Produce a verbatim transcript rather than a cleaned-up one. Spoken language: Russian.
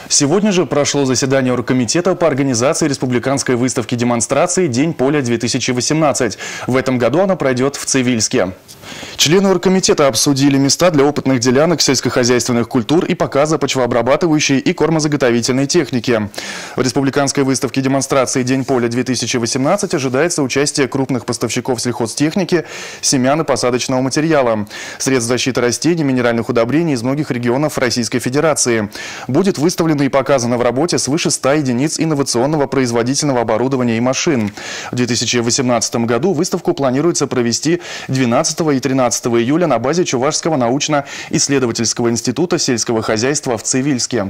Сегодня же прошло заседание оргкомитета по организации республиканской выставки демонстрации «День поля-две тысячи восемнадцать». В этом году она пройдет в Цивильске. Члены оргкомитета обсудили места для опытных делянок сельскохозяйственных культур и показа почвообрабатывающей и кормозаготовительной техники. В республиканской выставке демонстрации «День поля-две тысячи восемнадцать» ожидается участие крупных поставщиков сельхозтехники, семян и посадочного материала, средств защиты растений, минеральных удобрений из многих регионов Российской Федерации. Будет выставлено и показано в работе свыше ста единиц инновационного производительного оборудования и машин. В две тысячи восемнадцатом году выставку планируется провести двенадцатого и тринадцатого июля на базе Чувашского научно-исследовательского института сельского хозяйства в Цивильске.